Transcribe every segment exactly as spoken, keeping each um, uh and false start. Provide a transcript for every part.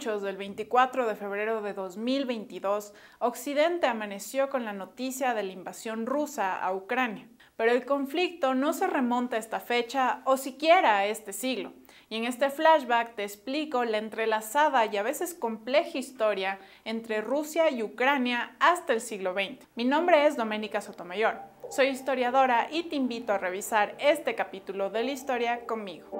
muchos, el veinticuatro de febrero de dos mil veintidós, Occidente amaneció con la noticia de la invasión rusa a Ucrania. Pero el conflicto no se remonta a esta fecha o siquiera a este siglo. Y en este flashback te explico la entrelazada y a veces compleja historia entre Rusia y Ucrania hasta el siglo veinte. Mi nombre es Doménica Sotomayor, soy historiadora y te invito a revisar este capítulo de la historia conmigo.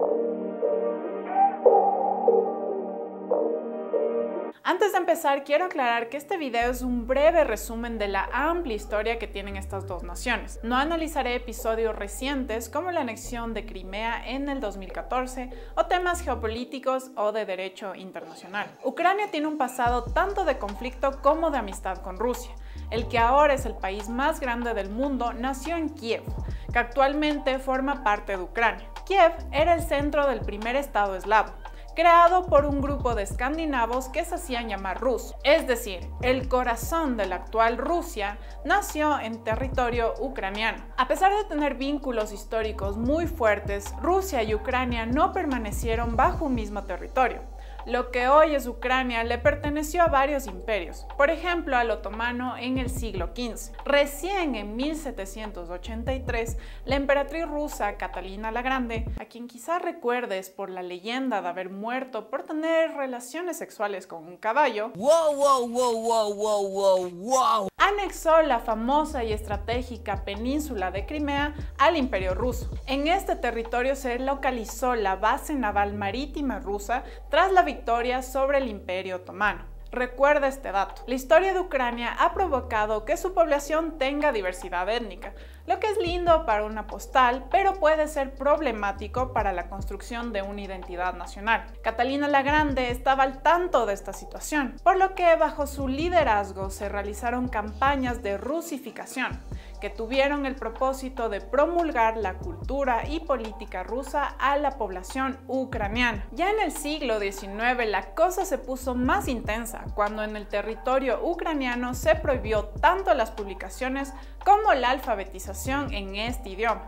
Antes de empezar, quiero aclarar que este video es un breve resumen de la amplia historia que tienen estas dos naciones. No analizaré episodios recientes como la anexión de Crimea en el dos mil catorce o temas geopolíticos o de derecho internacional. Ucrania tiene un pasado tanto de conflicto como de amistad con Rusia. El que ahora es el país más grande del mundo nació en Kiev, que actualmente forma parte de Ucrania. Kiev era el centro del primer estado eslavo, creado por un grupo de escandinavos que se hacían llamar Rus, es decir, el corazón de la actual Rusia nació en territorio ucraniano. A pesar de tener vínculos históricos muy fuertes, Rusia y Ucrania no permanecieron bajo un mismo territorio. Lo que hoy es Ucrania le perteneció a varios imperios, por ejemplo al otomano en el siglo quince. Recién en mil setecientos ochenta y tres, la emperatriz rusa Catalina la Grande, a quien quizás recuerdes por la leyenda de haber muerto por tener relaciones sexuales con un caballo, wow, wow, wow, wow, wow, wow, wow. anexó la famosa y estratégica península de Crimea al Imperio Ruso. En este territorio se localizó la base naval marítima rusa tras la victoria sobre el Imperio Otomano. Recuerda este dato. La historia de Ucrania ha provocado que su población tenga diversidad étnica, lo que es lindo para una postal, pero puede ser problemático para la construcción de una identidad nacional. Catalina la Grande estaba al tanto de esta situación, por lo que bajo su liderazgo se realizaron campañas de rusificación, que tuvieron el propósito de promulgar la cultura y política rusa a la población ucraniana. Ya en el siglo diecinueve la cosa se puso más intensa, cuando en el territorio ucraniano se prohibió tanto las publicaciones como la alfabetización en este idioma.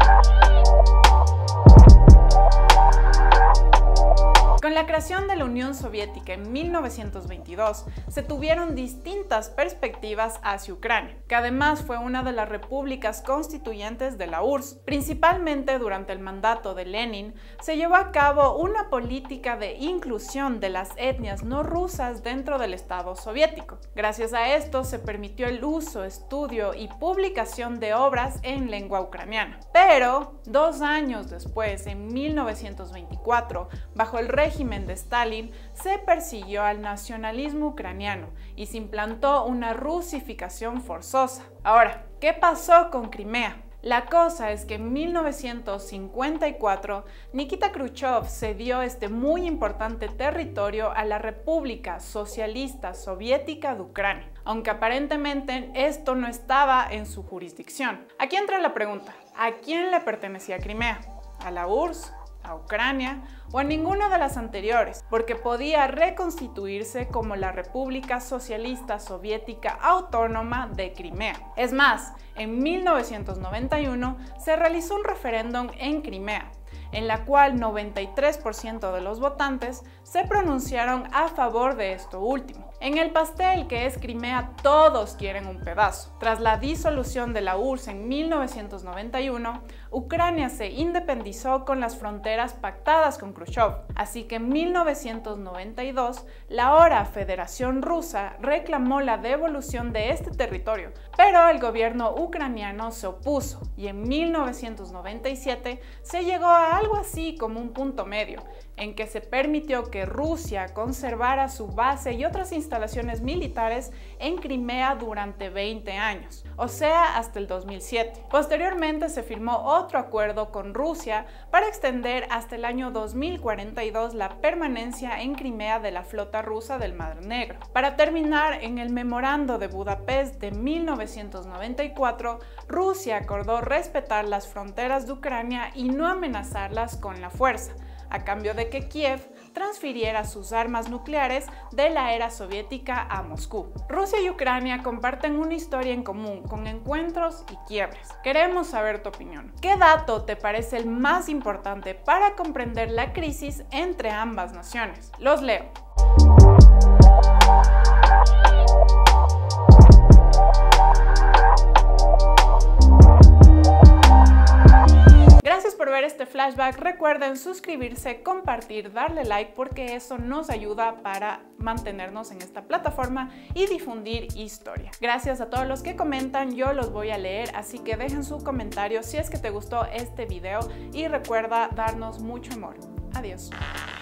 Con la creación de la Unión Soviética en mil novecientos veintidós, se tuvieron distintas perspectivas hacia Ucrania, que además fue una de las repúblicas constituyentes de la U R S S. Principalmente durante el mandato de Lenin, se llevó a cabo una política de inclusión de las etnias no rusas dentro del Estado soviético. Gracias a esto se permitió el uso, estudio y publicación de obras en lengua ucraniana. Pero, dos años después, en mil novecientos veinticuatro, bajo el régimen régimen de Stalin, se persiguió al nacionalismo ucraniano y se implantó una rusificación forzosa. Ahora, ¿qué pasó con Crimea? La cosa es que en mil novecientos cincuenta y cuatro, Nikita Khrushchev cedió este muy importante territorio a la República Socialista Soviética de Ucrania, aunque aparentemente esto no estaba en su jurisdicción. Aquí entra la pregunta, ¿a quién le pertenecía Crimea? ¿A la U R S S? ¿A Ucrania? ¿O a ninguna de las anteriores? Porque podía reconstituirse como la República Socialista Soviética Autónoma de Crimea. Es más, en mil novecientos noventa y uno se realizó un referéndum en Crimea, en la cual noventa y tres por ciento de los votantes se pronunciaron a favor de esto último. En el pastel que es Crimea, todos quieren un pedazo. Tras la disolución de la U R S S en mil novecientos noventa y uno, Ucrania se independizó con las fronteras pactadas con Khrushchev. Así que en mil novecientos noventa y dos, la ahora Federación Rusa reclamó la devolución de este territorio, pero el gobierno ucraniano se opuso y en mil novecientos noventa y siete se llegó a algo así como un punto medio, en que se permitió que Rusia conservara su base y otras instalaciones militares en Crimea durante veinte años, o sea, hasta el dos mil siete. Posteriormente se firmó otro acuerdo con Rusia para extender hasta el año dos mil cuarenta y dos la permanencia en Crimea de la flota rusa del Mar Negro. Para terminar, en el Memorando de Budapest de mil novecientos noventa y cuatro, Rusia acordó respetar las fronteras de Ucrania y no amenazarlas con la fuerza, a cambio de que Kiev transfiriera sus armas nucleares de la era soviética a Moscú. Rusia y Ucrania comparten una historia en común, con encuentros y quiebres. Queremos saber tu opinión. ¿Qué dato te parece el más importante para comprender la crisis entre ambas naciones? Los leo. Gracias por ver este flashback. Recuerden suscribirse, compartir, darle like porque eso nos ayuda para mantenernos en esta plataforma y difundir historia. Gracias a todos los que comentan, yo los voy a leer, así que dejen su comentario si es que te gustó este video y recuerda darnos mucho amor. Adiós.